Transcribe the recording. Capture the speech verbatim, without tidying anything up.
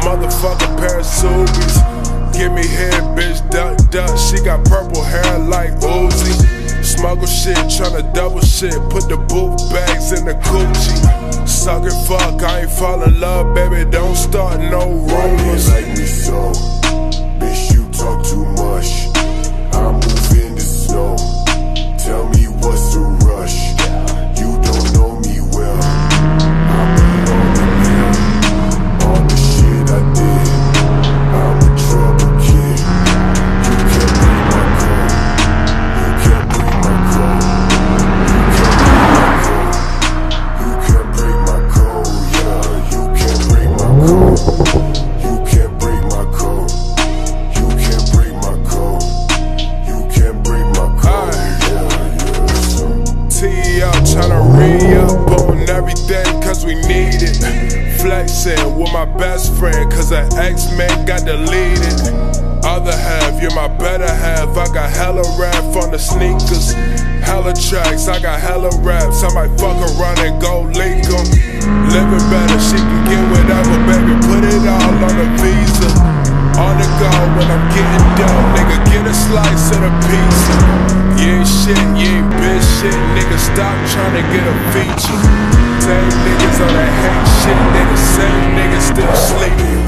motherfucking pair of Subies. Give me head, bitch, duck, duck. She got purple hair like Uzi. Smuggle shit, tryna double shit. Put the boot bags in the Gucci. Suck it, fuck, I ain't fall in love, baby. Don't start no rumors. Like me so, bitch, you talk too much. I move in the snow. Tell me what's the rush. You don't know me well. I've been on the mill. All the shit I did. I'm a trouble kid. You can't break my code. You can't break my code. You can't break my code. You can't break my code. Yeah, you can't break my code. You can't break my code. You can't break my code. T up, tryna re-up on everything cause we need it. Flexing with my best friend cause her ex-man got deleted. Other half, you're my better half. I got hella rap on the sneakers. Hella tracks, I got hella raps. I might fuck around and go leak them. Living better, she can get whatever, baby. Put it all on a visa. On the go when I'm getting done, nigga, get a slice of the pizza. You ain't shit, you ain't bitch shit, nigga, stop tryna get a feature. Same niggas on that hate shit, they the same niggas still sleeping.